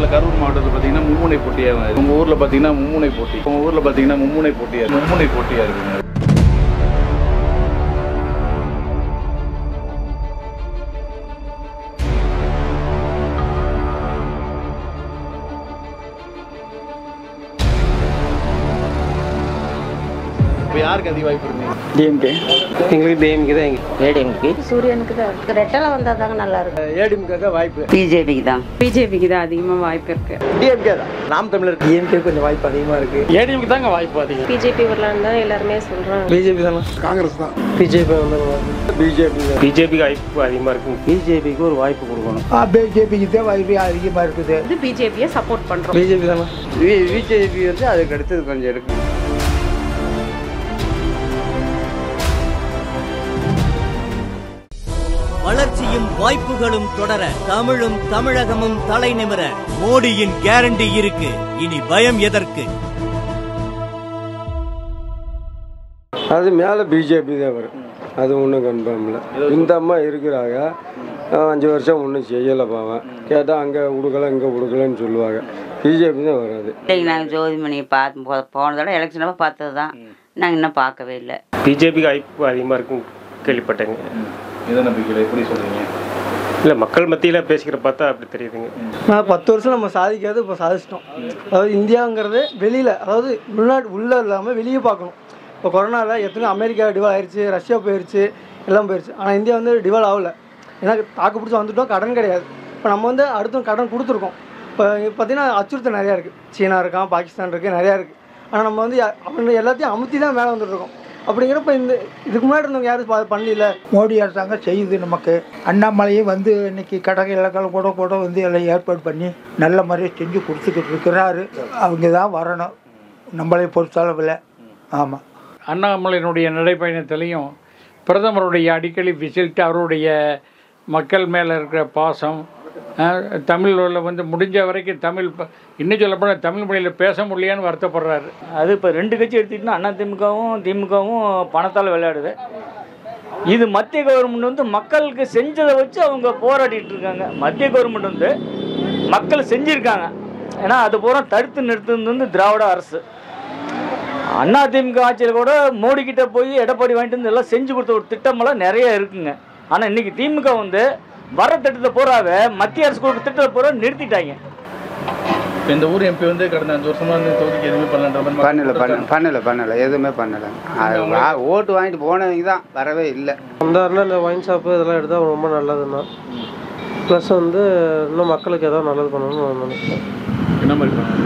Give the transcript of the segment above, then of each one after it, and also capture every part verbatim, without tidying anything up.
மாவட்டத்தில் கரூர் மாவட்டத்தில் பார்த்தீங்கன்னா மும்முனை போட்டியாக இருக்குது. உங்கள் ஊரில் பார்த்தீங்கன்னா மும்முனை போட்டி உங்கள் ஊரில் பார்த்தீங்கன்னா மும்முனை போட்டியாக மும்முனை போட்டியாக இருக்குங்க. இப்போ யாருக்கு அதிக வாய்ப்பு இருக்கு? டிஎம்கே. எங்களுக்கு டிஎம்கே தான். எங்க ஏடிஎம்கே சூரியனுக்கு தான் ரெட்டலை வந்தால் தாங்க நல்லா இருக்கு. ஏடிஎம்கே தான் வாய்ப்பு. பிஜேபிக்கு தான் பிஜேபிக்கு தான் அதிகமாக வாய்ப்பு இருக்கு. டிஎம்கே தான். நாம் தமிழர் டிஎம்கே கொஞ்சம் வாய்ப்பு அதிகமாக இருக்கு. ஏடிஎம்கே தாங்க வாய்ப்பு அதிகம். பிஜேபி வரலான்னு தான் எல்லாருமே சொல்றாங்க. பிஜேபி தானே. காங்கிரஸ் தான். பிஜேபி வந்து பிஜேபி பிஜேபிக்கு வாய்ப்பு அதிகமாக இருக்கு. பிஜேபிக்கு ஒரு வாய்ப்பு கொடுக்கணும். பிஜேபிக்கு தான் வாய்ப்பு அதிகமாக இருக்குது. இது பிஜேபியை சப்போர்ட் பண்றோம். பிஜேபி தானே. பிஜேபி வந்து அதுக்கு அடுத்தது கொஞ்சம் இருக்கு. வளர்ச்சியும் வாய்ப்புகளும் தொடர தமிழும் தமிழகமும் தலை நிமிர மோடியின் கேரண்டி இருக்கு. இனி பயம் எதற்கு? அது மேலே பிஜேபி தான் வரும். அது ஒன்றும் கன்ஃபார்ம் இல்லை. இந்த அம்மா இருக்கிறாங்க. அஞ்சு வருஷம் ஒன்றும் செய்யலை பாவன். கேட்டால் அங்கே உடுக்கலை இங்கே உடுக்கலைன்னு சொல்லுவாங்க. பிஜேபி தான் வராது. நாங்கள் ஜோதிமணியை பார்த்து போன தடவை எலெக்ஷனாக பார்த்தது தான். நாங்கள் இன்னும் பார்க்கவே இல்லை. பிஜேபிக்கு வாய்ப்பு அதிகமாக இருக்குன்னு கேள்விப்பட்டேங்க. எதை நம்பிக்கையில் எப்படி சொல்கிறீங்க? இல்லை, மக்கள் மத்தியில் பேசிக்கிற பார்த்தா அப்படி தெரியுதுங்க. நான் பத்து வருஷம் நம்ம சாதிக்காது இப்போ சாதிச்சிட்டோம். அதாவது இந்தியாங்கிறது வெளியில், அதாவது உள்நாட்டு உள்ளே இல்லாமல் வெளியே பார்க்கணும். இப்போ கொரோனாவில் எத்தனை அமெரிக்கா டிவால் ஆயிடுச்சு, ரஷ்யா போயிடுச்சு, எல்லாம் போயிடுச்சு. ஆனால் இந்தியா வந்து டிவால் ஆகலை. ஏன்னா தாக்கு பிடிச்சி வந்துட்டோம், கடன் கிடையாது. இப்போ நம்ம வந்து அடுத்த கடன் கொடுத்துருக்கோம். இப்போ பார்த்திங்கன்னா அச்சுறுத்தல் நிறையா இருக்குது. சீனா இருக்கான், பாகிஸ்தான் இருக்குது, நிறையா இருக்குது. ஆனால் நம்ம வந்து அவங்க எல்லாத்தையும் அமுத்தி தான் மேலே வந்துட்டுருக்கோம். அப்படிங்கிறப்ப இந்த இதுக்கு முன்னாடி இருந்தவங்க யாரும் பண்ணல. மோடி அரசாங்கம் செய்யுது. நமக்கு அண்ணாமலையும் வந்து இன்னைக்கு கடற்கரை இலக்கால கூட கூட வந்து எல்லாம் ஏற்பாடு பண்ணி நல்ல முறையை செஞ்சு கொடுத்துக்கிட்டு இருக்கிறாரு. அவங்க தான் வரணும் நம்மளை பொறுத்தளவில். ஆமாம், அண்ணாமலையினுடைய நடைப்பயணத்திலையும் பிரதமருடைய அடிக்கடி விசிட், அவருடைய மக்கள் மேலே இருக்கிற பாசம், தமிழில் வந்து முடிஞ்ச வரைக்கும் தமிழ் இன்னும் சொல்லப்போனால் தமிழ் மொழியில் பேச முடியலையான்னு வருத்தப்படுறாரு. அது இப்போ ரெண்டு கட்சி எடுத்துக்கிட்டோன்னா அண்ணா திமுகவும் திமுகவும் பணத்தால் விளையாடுது. இது மத்திய கவர்மெண்ட் வந்து மக்களுக்கு செஞ்சதை வச்சு அவங்க போராடிட்டு இருக்காங்க. மத்திய கவர்மெண்ட் வந்து மக்கள் செஞ்சுருக்காங்க. ஏன்னா அது பூரா தடுத்து நிறுத்துறது வந்து திராவிட அரசு. அண்ணா திமுக ஆட்சியில் கூட மோடி கிட்ட போய் எடப்பாடி வாங்கிட்டு வந்து எல்லாம் செஞ்சு கொடுத்த ஒரு திட்டமெல்லாம் நிறைய இருக்குங்க. ஆனால் இன்னைக்கு திமுக வந்து வர திட்டத்தை போறாவே மத்திய அரசு கொடுக்க திட்டத்தை போற நிறுத்திட்டாங்க. இந்த ஊர் எம்பி வந்து கடந்த அஞ்சு வருஷமா வந்து தொகுதிக்கு எதுவுமே பண்ணல பண்ணல பண்ணல பண்ணல பண்ணல எதுவுமே பண்ணல. ஓட்டு வாங்கிட்டு போனவங்க தான் வரவே இல்லை. வந்தாருன்னா இந்த ஒயின் ஷாப்பு இதெல்லாம் எடுத்தால் ரொம்ப நல்லதுன்னா. ப்ளஸ் வந்து இன்னும் மக்களுக்கு ஏதாவது நல்லது பண்ணணும்னு நான் நினைக்கிறேன். என்ன மாதிரி பண்ணணும்?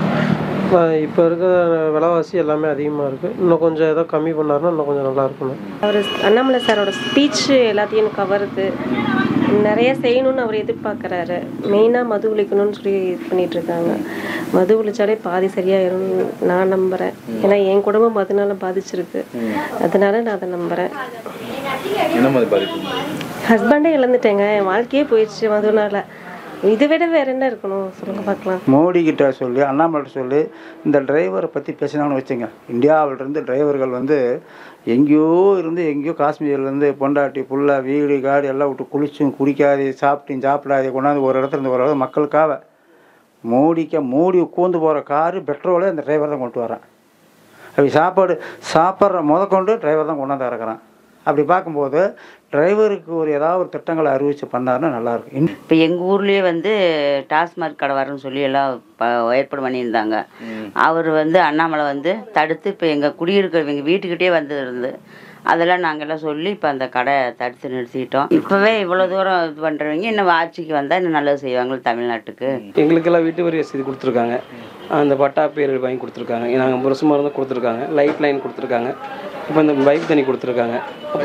இப்போ இருக்க விலைவாசி எல்லாமே அதிகமாக இருக்குது. இன்னும் கொஞ்சம் ஏதோ கம்மி பண்ணாருன்னா இன்னும் கொஞ்சம் நல்லா இருக்கணும். அவர் அண்ணாமலை சாரோட ஸ்பீச் எல்லாத்தையும் கவருது. நிறைய செய்யணும்னு அவர் எதிர்பார்க்குறாரு. மெயினாக மது ஒழிக்கணும்னு சொல்லி இது பண்ணிட்டு இருக்காங்க. மது ஒழிச்சாலே பாதி சரியாயிரும்னு நான் நம்புகிறேன். ஏன்னா என் குடும்பம் மதுனால பாதிச்சிருக்கு. அதனால நான் அதை நம்புகிறேன். என்ன மாதிரி பாதிப்பு? ஹஸ்பண்டே இழந்துட்டேங்க. என் வாழ்க்கையே போயிடுச்சு மதுனால. இதை விட வேற என்ன இருக்கணும் சொல்லுங்க பார்க்கலாம். மோடி கிட்ட சொல்லி அண்ணாமலை சொல்லி இந்த டிரைவரை பற்றி பேசினான்னு வச்சுங்க. இந்தியாவிலிருந்து டிரைவர்கள் வந்து எங்கேயோ இருந்து எங்கேயோ காஷ்மீர்லேருந்து பொண்டாட்டி புள்ள வீடு காடு எல்லாம் விட்டு குளிச்சும் குடிக்காது சாப்பிட்டும் சாப்பிடாது கொண்டாந்து ஒரு இடத்துல இருந்து ஒரு இடத்துல மக்களுக்காக மோடிக்க மோடி உட்காந்து போகிற காரு பெட்ரோலே அந்த டிரைவர் தான் கொண்டு வரேன். அப்படி சாப்பாடு சாப்பிட்ற முத கொண்டு டிரைவர் தான் கொண்டாந்து இறக்குறான். அப்படி பார்க்கும்போது டிரைவருக்கு ஒரு ஏதாவது ஒரு திட்டங்களை அறிவிச்சு பண்ணாருன்னா நல்லாயிருக்கும். இப்போ எங்கள் ஊர்லேயே வந்து டாஸ்மாக் கடை வரணும்னு சொல்லி எல்லாம் ஏற்பாடு பண்ணியிருந்தாங்க. அவர் வந்து அண்ணாமலை வந்து தடுத்து இப்போ எங்கள் குடியிருக்கிற எங்கள் வீட்டுக்கிட்டே வந்து இருந்து அதெல்லாம் நாங்கள் எல்லாம் சொல்லி இப்போ அந்த கடை தடுத்து நிறுத்திட்டோம். இப்போவே இவ்வளோ தூரம் இது பண்ணுறவங்க இன்னும் ஆட்சிக்கு வந்தால் இன்னும் நல்லது செய்வாங்க தமிழ்நாட்டுக்கு. எங்களுக்கெல்லாம் வீட்டு வரி வசதி கொடுத்துருக்காங்க. அந்த பட்டா பேர் வாங்கி கொடுத்துருக்காங்க. நாங்கள் முரசு மருந்து கொடுத்துருக்காங்க. லைட் லைன் கொடுத்துருக்காங்க. இப்போ இந்த பைப் தண்ணி கொடுத்துருக்காங்க.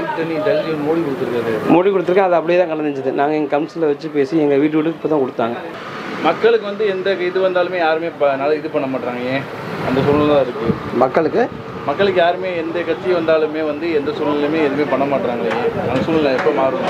மோடி கொடுத்துருக்காரு மோடி கொடுத்துருக்காங்க. அது அப்படியே தான் கலந்துச்சு. நாங்கள் எங்கள் கவுன்சிலில் வச்சு பேசி எங்கள் வீட்டு வீட்டுக்கு இப்போ தான் கொடுத்தாங்க. மக்களுக்கு வந்து எந்த இது வந்தாலுமே யாருமே நல்லா இது பண்ண மாட்டாங்க. ஏன் அந்த சூழ்நிலை தான் இருக்குது. மக்களுக்கு மக்களுக்கு யாருமே எந்த கட்சி வந்தாலுமே வந்து எந்த சூழ்நிலையுமே எதுவுமே பண்ண மாட்டாங்க. அந்த சூழ்நிலை எப்போ மாறும்?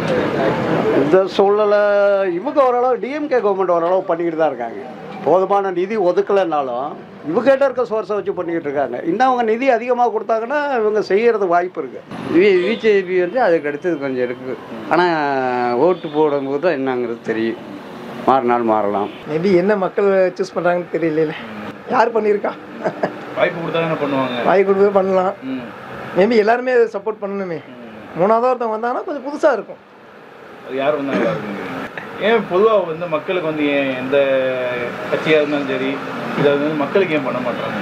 இந்த சூழ்நிலை இவங்க ஓரளவு டிஎம்கே கவர்மெண்ட் ஓரளவு பண்ணிக்கிட்டு தான் இருக்காங்க. போதுமான நிதி ஒதுக்கலைன்னாலும் இவங்ககிட்ட இருக்க சோர்ஸை வச்சு பண்ணிக்கிட்டு இருக்காங்க. இன்னும் அவங்க நிதி அதிகமாக கொடுத்தாங்கன்னா இவங்க செய்கிறது வாய்ப்பு இருக்குது. பிஜேபி வந்து அதுக்கு அடுத்தது கொஞ்சம் இருக்குது. ஆனால் ஓட்டு போடும்போது தான் என்னங்கிறது தெரியும். மாறினால் மாறலாம். மேபி என்ன மக்கள் சூஸ் பண்ணுறாங்கன்னு தெரியல. யார் பண்ணியிருக்கா? வாய்ப்பு கொடுத்தா என்ன பண்ணுவாங்க? வாய்ப்பு கொடுத்து பண்ணலாம். மேபி எல்லாருமே சப்போர்ட் பண்ணணுமே. மூணாவது ஒருத்தவங்க வந்தாங்கன்னா கொஞ்சம் புதுசாக இருக்கும். அது யார் வந்தாங்க? ஏன் பொதுவாக வந்து மக்களுக்கு வந்து ஏன் எந்த கட்சியாக இருந்தாலும் சரி இதை வந்து மக்களுக்கு ஏன் பண்ண மாட்டாங்க?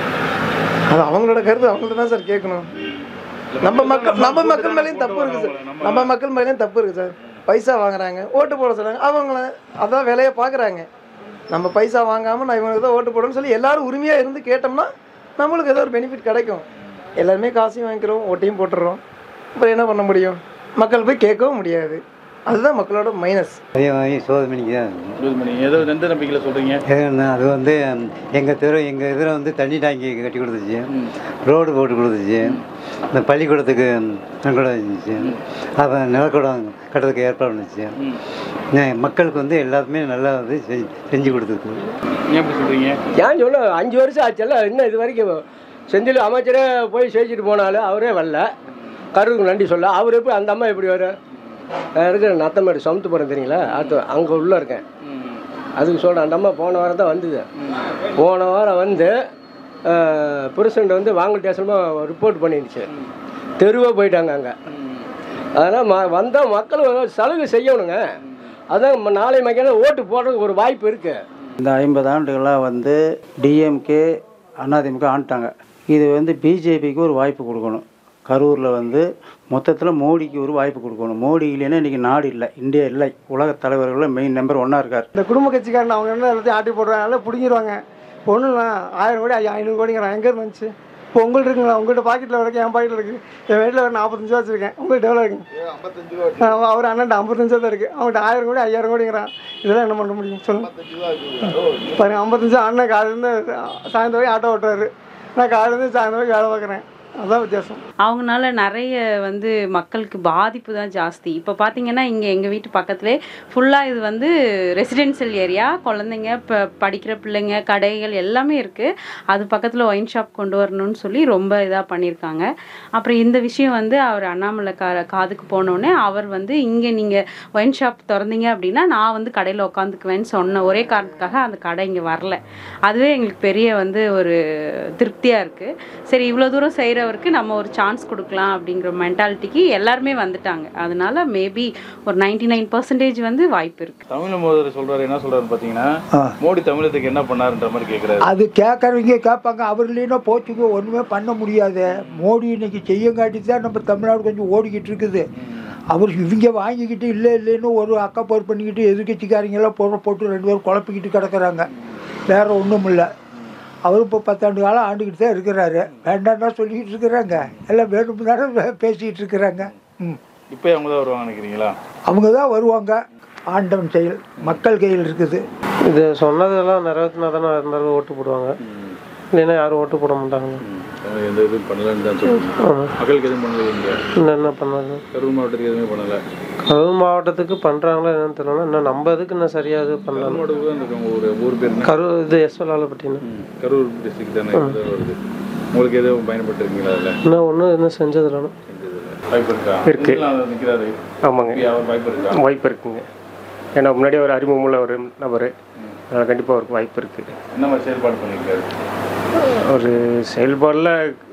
அது அவங்களோட கருத்து அவங்கள்ட்ட தான் சார் கேட்கணும். நம்ம மக்கள் நம்ம மக்கள் மேலேயும் தப்பு இருக்குது சார். நம்ம மக்கள் மேலேயும் தப்பு இருக்குது சார். பைசா வாங்குறாங்க, ஓட்டு போட சொல்கிறாங்க. அவங்கள அதான் வேலையை பார்க்குறாங்க. நம்ம பைசா வாங்காமல் நான் இவங்களுக்கு தான் ஓட்டு போடணும்னு சொல்லி எல்லாரும் உரிமையாக இருந்து கேட்டோம்னா நம்மளுக்கு ஏதோ ஒரு பெனிஃபிட் கிடைக்கும். எல்லாருமே காசையும் வாங்கிக்கிறோம், ஓட்டையும் போட்டுடுறோம். அப்புறம் என்ன பண்ண முடியும்? மக்கள் போய் கேட்கவும் முடியாது. அதுதான் மக்களோட மைனஸ். அதே மாதிரி சோதமணிக்கு தான் சோதமணி ஏதோ எந்த நம்பிக்கையில் சொல்கிறீங்க? அது வந்து எங்கள் தெரு எங்கள் இதில் வந்து தண்ணி டேங்கி கட்டி கொடுத்துச்சு, ரோடு போட்டு கொடுத்துச்சு, இந்த பள்ளிக்கூடத்துக்கு நன்கொடை இருந்துச்சு, அப்போ நிலக்கூடம் கட்டுறதுக்கு ஏற்பாடு இருந்துச்சு. மக்களுக்கு வந்து எல்லாத்துமே நல்லா வந்து செஞ்சு கொடுத்துருக்கு. ஏன் எப்படி சொல்கிறீங்க? ஏன் சொல்ல அஞ்சு வருஷம் ஆச்சுல்ல, இன்னும் இது வரைக்கும் செந்தில் அமைச்சரே போய் செஞ்சுட்டு போனாலும் அவரே வரல. கரூருக்கு நன்றி சொல்ல அவர் எப்படி அந்த அம்மா எப்படி வரும்? இருக்கிற நத்தமேடு சமத்து போகிறேன் தெரியுங்களா? அது அங்கே உள்ளே இருக்கேன். அதுக்கு சொல்கிறேன். அந்த அம்மா போன வாரம் தான் வந்தது. போன வாரம் வந்து பிரசிடண்ட் வந்து வாங்கல் ஸ்டேஷனமாக ரிப்போர்ட் பண்ணிடுச்சு. தெருவாக போயிட்டாங்க அங்கே. அதனால் ம வந்தால் மக்கள் சலுகை செய்யணுங்க. அதான் நாளை மக்கள் ஓட்டு போடுறதுக்கு ஒரு வாய்ப்பு இருக்குது. இந்த ஐம்பது ஆண்டுகளாக வந்து டிஎம்கே அதிமுக ஆண்டுட்டாங்க. இது வந்து பிஜேபிக்கு ஒரு வாய்ப்பு கொடுக்கணும். கரூரில் வந்து மொத்தத்தில் மோடிக்கு ஒரு வாய்ப்பு கொடுக்கணும். மோடி இல்லைன்னா இன்றைக்கி நாடு இல்லை, இந்தியா இல்லை. உலக தலைவர்களில் மெயின் நம்பர் ஒன்றா இருக்கார். இந்த குடும்ப கட்சிக்காரன் அவங்க என்ன எல்லாத்தையும் ஆட்டி போடுறாங்க, பிடிங்கிடுவாங்க. இப்போ ஒன்றும் ஆயிரம் கோடி ஐநூறு கோடிங்கிறான். எங்கேருந்து வந்துச்சு? இப்போ உங்கள்கிட்ட இருக்குங்களா? உங்கள்கிட்ட பாக்கெட்டில் இருக்குது, என் பாக்கெட்டில் இருக்குது. என் வீட்டில் ஒரு நாற்பத்தஞ்சு ரூபா வச்சுருக்கேன். உங்கள்கிட்ட எவ்வளோ இருக்குங்க? அவர் அண்ணன் ஐம்பத்தஞ்சு ரூபா தான் இருக்குது. அவங்கள்ட்ட ஆயிரம் கோடி ஐயாயிரம் கோடிங்கிறான். இதெல்லாம் என்ன பண்ண முடியும் சொல்லுங்கள்? பாருங்கள், ஐம்பத்தஞ்சு அண்ணன் காலையிலேருந்து சாயந்தரம் வரைக்கும் ஆட்டோ ஓட்டுறாரு. நான் காலையிலேருந்து சாயந்தரம் வரைக்கும் வேலை பார்க்குறேன். அதான் வித்தியாசம். அவங்கனால நிறைய வந்து மக்களுக்கு பாதிப்பு தான் ஜாஸ்தி. இப்போ பார்த்தீங்கன்னா இங்கே எங்கள் வீட்டு பக்கத்துலேயே ஃபுல்லாக இது வந்து ரெசிடென்ஷியல் ஏரியா. குழந்தைங்க இப்போ படிக்கிற பிள்ளைங்க, கடைகள் எல்லாமே இருக்குது. அது பக்கத்தில் ஒயின் ஷாப் கொண்டு வரணும்னு சொல்லி ரொம்ப இதாக பண்ணியிருக்காங்க. அப்புறம் இந்த விஷயம் வந்து அவர் அண்ணாமலை கா காதுக்கு போனோடனே அவர் வந்து இங்கே நீங்கள் ஒயின் ஷாப் திறந்தீங்க அப்படின்னா நான் வந்து கடையில் உட்காந்துக்குவேன்னு சொன்ன ஒரே காரணத்துக்காக அந்த கடை இங்கே வரல. அதுவே எங்களுக்கு பெரிய வந்து ஒரு திருப்தியாக இருக்குது. சரி, இவ்வளோ தூரம் செய்கிற அவருக்கு நம்ம ஒரு சான்ஸ் கொடுக்கலாம் அப்படிங்கிற மென்டாலிட்டிக்கு எல்லாருமே வந்துட்டாங்க. அதனால மேபி ஒரு நைன்டி நைன் பர்சன்டேஜ் வந்து வாய்ப்பு இருக்கு. தமிழ் முதல்வர் சொல்றாரு, என்ன சொல்றாரு பாத்தீங்கன்னா, மோடி தமிழகத்துக்கு என்ன பண்ணாருன்ற மாதிரி கேட்கறாரு. அது கேட்கறவங்க கேட்பாங்க. அவர் இல்லைன்னா போச்சுங்க, ஒண்ணுமே பண்ண முடியாது. மோடி இன்னைக்கு செய்யங்காட்டி தான் நம்ம தமிழ்நாடு கொஞ்சம் ஓடிக்கிட்டு இருக்குது. அவர் இவங்க வாங்கிக்கிட்டு இல்லை இல்லைன்னு ஒரு அக்கப்போர் பண்ணிக்கிட்டு எதிர்கட்சிக்காரங்கெல்லாம் போட போட்டு ரெண்டு பேரும் குழப்பிக்கிட்டு கிடக்குறாங்க. வேற ஒன்றும் இல்லை. அவர் இப்போ பத்தாண்டு காலம் ஆண்டுக்கிட்டு தான் இருக்கிறாரு. வேண்டாம்னா சொல்லிக்கிட்டு இருக்கிறாங்க. எல்லாம் வேணும் தானே பேசிக்கிட்டு இருக்கிறாங்க. ம் இப்போ அவங்க தான் வருவாங்க நினைக்கிறீங்களா? அவங்க தான் வருவாங்க. ஆண்டவன் செயல் மக்கள் கையில் இருக்குது. இது சொன்னதெல்லாம் நிறைவேற்றினா தானே இருந்தாலும் ஓட்டு போடுவாங்க. இல்லைன்னா யாரும் ஓட்டு போட மாட்டாங்க. எந்த இதுவும் பண்ணலன்னு தான் சொல்லுவாங்க. மக்களுக்கு எதுவும் பண்ணல. இன்னும் என்ன பண்ணாங்க? கரூர் மாவட்டத்துக்கு எதுவுமே பண்ணல. கரூர் மாவட்டத்துக்கு பண்ணுறாங்களா என்னன்னு தெரியல. இன்னும் நம்ம இதுக்கு இன்னும் சரியாக பண்ணலாம். ஒரு ஊர் பேர் கரூர் இது எஸ்வலாலப்பட்டினா கரூர் டிஸ்ட்ரிக்ட் தானே வருது. உங்களுக்கு எதுவும் பயன்பட்டுருக்கீங்களா? இல்லை, இன்னும் ஒன்றும் இன்னும் செஞ்சதில்லை. வாய்ப்பு இருக்கா? இருக்கு. நிற்கிறாரு. ஆமாங்க, வாய்ப்பு இருக்கா? வாய்ப்பு இருக்குங்க. ஏன்னா முன்னாடியே ஒரு அறிமுகமுள்ள ஒரு நபர். அதனால் கண்டிப்பாக அவருக்கு வாய்ப்பு இருக்குது. என்ன மாதிரி செயல்பாடு பண்ணியிருக்காரு? ஒரு செயல்பாடில்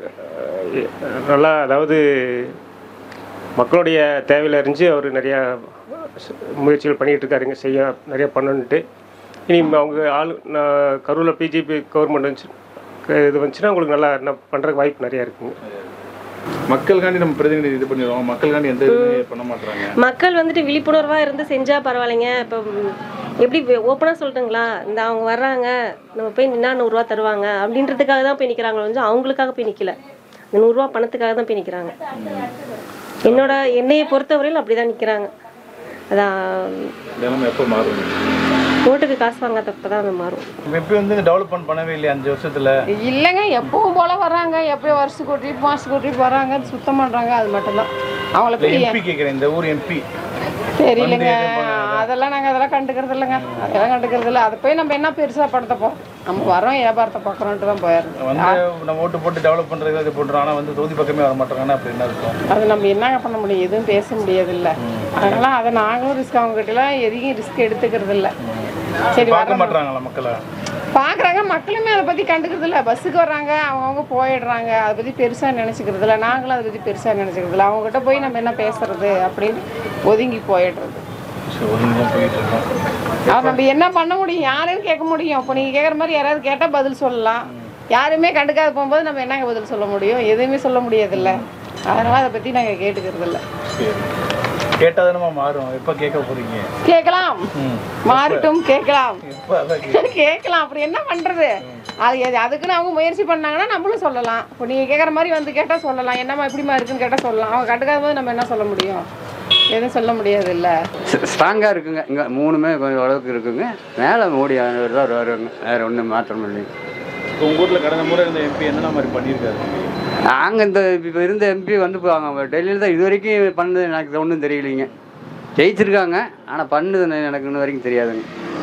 நல்லா, அதாவது மக்களுடைய தேவையில் அறிஞ்சு அவர் நிறையா முயற்சிகள் பண்ணிகிட்டு இருக்காருங்க. செய்ய நிறையா பண்ணணுன்ட்டு. இனி அவங்க ஆள் நான் கரூரில் பிஜேபி கவர்மெண்ட் வந்துச்சு இது வந்துச்சுன்னா உங்களுக்கு நல்லா என்ன பண்ணுறதுக்கு வாய்ப்பு நிறையா இருக்குங்க. மக்களுக்காண்டி நம்ம பிரதிநிதி இது பண்ணிடுவோம். மக்களுக்காண்டி எந்த இதுவுமே பண்ண மாட்டாங்க. மக்கள் வந்துட்டு விழிப்புணர்வாக இருந்து செஞ்சால் பரவாயில்லைங்க. இப்போ எப்படி ஓப்பனாக சொல்லிட்டுங்களா, இந்த அவங்க வர்றாங்க நம்ம போய் நின்னா நூறுரூவா தருவாங்க அப்படின்றதுக்காக தான் போய் நிற்கிறாங்களோ கொஞ்சம் அவங்களுக்காக போய் நிற்கல. இந்த நூறுரூவா பணத்துக்காக தான் போய் நிற்கிறாங்க. என்னோட என்னையை பொறுத்தவரையில் அப்படி தான் நிற்கிறாங்க. அதான் எப்போ மாறும்? ஓட்டுக்கு காசு வாங்காதப்ப தான் அது மாறும். இப்போ வந்து டெவலப்மெண்ட் பண்ணவே இல்லையா அஞ்சு வருஷத்துல? இல்லைங்க, எப்பவும் போல வர்றாங்க. எப்பயும் வருஷத்துக்கு ஒரு ட்ரிப் மாதத்துக்கு ஒரு ட்ரிப் வர்றாங்க, சுத்தம் பண்ணுறாங்க. அது மட்டும்தான் அவங்களுக்கு. எம்பி கேட்குறேன், இந்த ஊர் எம்பி தெரியலைங்க. அதெல்லாம் நாங்கள் அதெல்லாம் கண்டுக்கிறது இல்லைங்க. அதெல்லாம் கண்டுக்கிறது இல்லை. அதை போய் நம்ம என்ன பெருசாக படுத்த போகிறோம்? நம்ம வரோம் வியாபாரத்தை பார்க்குறோன்ட்டு தான் போயிடுறோம். வந்து நம்ம ஓட்டு போட்டு டெவலப் பண்ணுறது இது பண்ணுறோம், ஆனால் வந்து தொகுதி பக்கமே வர மாட்டாங்கன்னா அப்படி என்ன இருக்கும்? அது நம்ம என்னங்க பண்ண முடியும், எதுவும் பேச முடியாதுல்ல. அதனால அதை நாங்களும் ரிஸ்க் அவங்ககிட்டலாம் எதையும் ரிஸ்க் எடுத்துக்கிறது இல்லை. சரி பார்க்க மாட்டாங்களா மக்களை? பார்க்குறாங்க, மக்களுமே அதை பற்றி கண்டுக்கிறது இல்லை. பஸ்ஸுக்கு வர்றாங்க, அவங்கவுங்க போயிடுறாங்க, அதை பற்றி பெருசாக நினச்சிக்கிறது இல்லை. நாங்களும் அதை பற்றி பெருசாக நினச்சிக்கிறது இல்லை. அவங்ககிட்ட போய் நம்ம என்ன பேசுறது அப்படின்னு ஒதுங்கி போயிடுறது. அவர் நம்ம என்ன பண்ண முடியும், யாரையும் கேட்க முடியும். இப்போ நீங்கள் கேட்குற மாதிரி யாராவது கேட்டால் பதில் சொல்லலாம். யாருமே கண்டுக்காத போகும்போது நம்ம என்னங்க பதில் சொல்ல முடியும், எதுவுமே சொல்ல முடியாதுல்ல. அதனால அதை பற்றி நாங்கள் கேட்டுக்கிறது இல்லை. கேட்டாதானமா மாறும். எப்போ கேட்க போறீங்க? கேட்கலாம், மாறட்டும், கேட்கலாம் கேட்கலாம். அப்படி என்ன பண்ணுறது, அது அதுக்குன்னு அவங்க முயற்சி பண்ணாங்கன்னா நம்மளும் சொல்லலாம். இப்போ நீங்கள் கேட்குற மாதிரி வந்து கேட்டால் சொல்லலாம், என்னம்மா எப்படிமா இருக்குன்னு கேட்டால் சொல்லலாம். அவங்க கண்டுக்காத போது நம்ம என்ன சொல்ல முடியும், எதுவும் சொல்ல முடியாது இல்லை. ஸ்ட்ராங்காக இருக்குங்க, இங்கே மூணுமே கொஞ்சம் அளவுக்கு இருக்குங்க. மேலே மோடி தான் வருவாங்க, வேறு ஒன்றும் மாற்றம் இல்லைங்க. இப்போ உங்கள் ஊரில் கடந்த முறை இருந்த எம்பி என்னென்ன மாதிரி பண்ணியிருக்காரு? நாங்கள் இந்த இப்போ இருந்த எம்பி வந்து அவங்க டெல்லியில் தான் இது வரைக்கும் பண்ணது எனக்கு ஒன்றும் தெரியலைங்க. ஜெயிச்சிருக்காங்க, ஆனால் பண்ணது எனக்கு இன்னும் வரைக்கும் தெரியாதுங்க.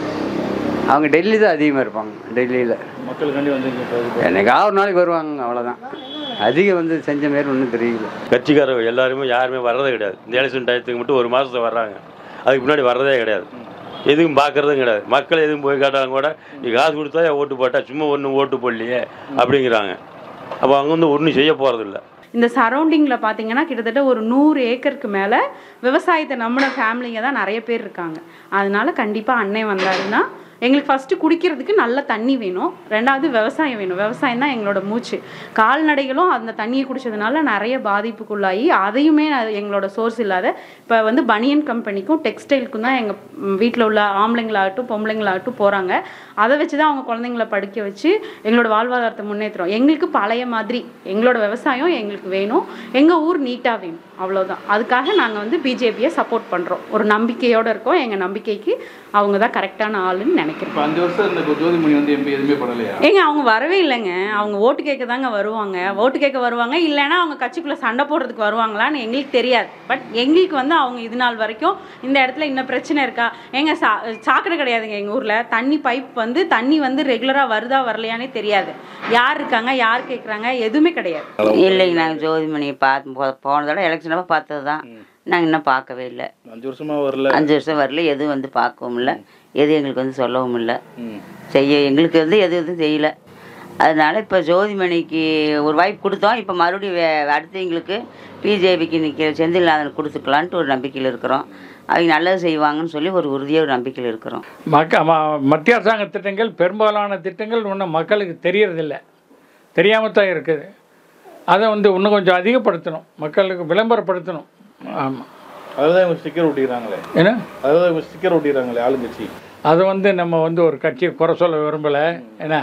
அவங்க டெல்லி தான் அதிகமாக இருப்பாங்க. டெல்லியில் மக்களுக்காண்டி வந்து என்னைக்காவது ஒரு நாளைக்கு வருவாங்க, அவ்வளோதான். அதிகம் வந்து செஞ்ச மாரி ஒன்றும் தெரியல. கட்சிக்காரங்க எல்லாருமே யாருமே வர்றதே கிடையாது. இந்த எலெக்ஷன் டயத்துக்கு மட்டும் ஒரு மாதத்துக்கு வர்றாங்க, அதுக்கு முன்னாடி வர்றதே கிடையாது. எதுவும் பார்க்குறதும் கிடையாது. மக்கள் எதுவும் போய் கேட்டாலும் கூட நீ காசு கொடுத்தா ஓட்டு போட்டால் சும்மா ஒன்றும் ஓட்டு போடலையே அப்படிங்கிறாங்க. அப்போ அவங்க வந்து ஒன்றும் செய்ய போகிறதில்ல. இந்த சரௌண்டிங்கில் பார்த்தீங்கன்னா கிட்டத்தட்ட ஒரு நூறு ஏக்கருக்கு மேலே விவசாயத்தை நம்பின ஃபேமிலிங்க தான் நிறைய பேர் இருக்காங்க. அதனால கண்டிப்பாக அண்ணன் வந்தாருன்னா எங்களுக்கு ஃபஸ்ட்டு குடிக்கிறதுக்கு நல்ல தண்ணி வேணும், ரெண்டாவது விவசாயம் வேணும். விவசாயம் தான் எங்களோட மூச்சு. கால்நடைகளும் அந்த தண்ணியை குடித்ததுனால நிறைய பாதிப்புக்குள்ளாகி அதையுமே எங்களோட சோர்ஸ் இல்லாத இப்போ வந்து பனியன் கம்பெனிக்கும் டெக்ஸ்டைலுக்கும் தான் எங்கள் வீட்டில் உள்ள ஆம்பளைங்களாகட்டும் பொம்பளைங்களாகட்டும் போகிறாங்க. அதை வச்சு தான் அவங்க குழந்தைங்கள படிக்க வச்சு எங்களோட வாழ்வாதாரத்தை முன்னேற்றுறோம். எங்களுக்கு பழைய மாதிரி எங்களோட விவசாயம் எங்களுக்கு வேணும், எங்கள் ஊர் நீட்டாக வேணும், அவ்வளோதான். அதுக்காக நாங்கள் வந்து பிஜேபியை சப்போர்ட் பண்ணுறோம். ஒரு நம்பிக்கையோடு இருக்கோம். எங்கள் நம்பிக்கைக்கு அவங்க தான் கரெக்டான ஆளுன்னு நினைக்கிறேன். அஞ்சு வருஷம் இந்த ஜோதிமணி வந்து எம்பி எதுவுமே பண்ணலையா? ஏங்க அவங்க வரவே இல்லைங்க. அவங்க ஓட்டு கேட்க தாங்க வருவாங்க. ஓட்டு கேட்க வருவாங்க, இல்லைன்னா அவங்க கட்சிக்குள்ளே சண்டை போடுறதுக்கு வருவாங்களான்னு எங்களுக்கு தெரியாது. பட் எங்களுக்கு வந்து அவங்க இது நாள் வரைக்கும் இந்த இடத்துல இன்னும் பிரச்சனை இருக்கா, எங்க சா சாக்கடை கிடையாதுங்க எங்கள் ஊரில். தண்ணி பைப் வந்து தண்ணி வந்து ரெகுலராக வருதா வரலையானே தெரியாது. யார் இருக்காங்க, யார் கேட்குறாங்க, எதுவுமே கிடையாது. இல்லைங்க, நாங்கள் ஜோதிமணியை பார்த்து போன தடவை எலெக்ஷனாக பார்த்தது தான். நாங்கள் இன்னும் பார்க்கவே இல்லை. அஞ்சு வருஷமா வரல. அஞ்சு வருஷம் வரல. எதுவும் வந்து பார்க்கவும் இல்லை, எதுவும் எங்களுக்கு வந்து சொல்லவும் இல்லை, செய்ய எங்களுக்கு வந்து எது எதுவும் செய்யலை. அதனால இப்போ ஜோதிமணிக்கு ஒரு வாய்ப்பு கொடுத்தோம். இப்போ மறுபடியும் வே அடுத்து எங்களுக்கு பிஜேபிக்கு நிற்கிற செந்தில்நாதன் கொடுத்துக்கலான்ட்டு ஒரு நம்பிக்கையில் இருக்கிறோம். அவங்க நல்லது செய்வாங்கன்னு சொல்லி ஒரு உறுதியாக ஒரு நம்பிக்கையில் இருக்கிறோம். மக்க மத்திய அரசாங்க திட்டங்கள் பெரும்பாலான திட்டங்கள் இன்னும் மக்களுக்கு தெரியறதில்லை, தெரியாமல் தான் இருக்குது. அதை வந்து இன்னும் கொஞ்சம் அதிகப்படுத்தணும், மக்களுக்கு விளம்பரப்படுத்தணும். ஆமாம், அதுதான் இவங்க ஸ்டிக்கர் ஒட்டிக்கிறாங்களே. ஏன்னா அதுதான் இவங்க ஸ்டிக்கர் ஒட்டிக்கிறாங்களே ஆளுங்கட்சி. அதை வந்து நம்ம வந்து ஒரு கட்சியை குறை சொல்ல விரும்பலை. ஏன்னா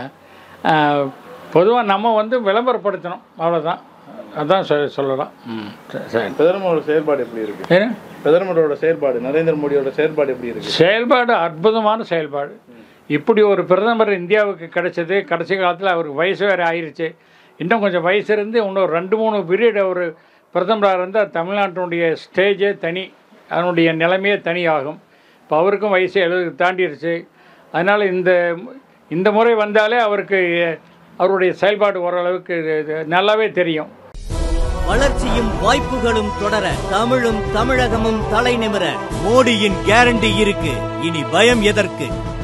பொதுவாக நம்ம வந்து விளம்பரப்படுத்தணும், அவ்வளோதான். அதான் சொ சொல்லலாம். ம் சரி. பிரதமரோட செயல்பாடு எப்படி இருக்கு? ஏன்னா பிரதமரோட செயல்பாடு, நரேந்திர மோடியோட செயல்பாடு எப்படி இருக்கு? செயல்பாடு அற்புதமான செயல்பாடு. இப்படி ஒரு பிரதமர் இந்தியாவுக்கு கிடைச்சது. கடைசி காலத்தில் அவருக்கு வயசு வேறு ஆயிடுச்சு. இன்னும் கொஞ்சம் வயசு இருந்து இன்னும் ரெண்டு மூணு பீரியட் ஒரு பிரதமராக இருந்தால் தமிழ்நாட்டினுடைய ஸ்டேஜே தனி, அதனுடைய நிலைமையே தனி ஆகும். இப்போ அவருக்கும் வயசு எழுபது தாண்டிடுச்சு. அதனால் இந்த இந்த முறை வந்தாலே அவருக்கு அவருடைய செயல்பாடு ஓரளவுக்கு நல்லாவே தெரியும். வளர்ச்சியும் வாய்ப்புகளும் தொடர தமிழும் தமிழகமும் தலை நிமிர மோடியின் கேரண்டி இருக்கு. இனி பயம் எதற்கு?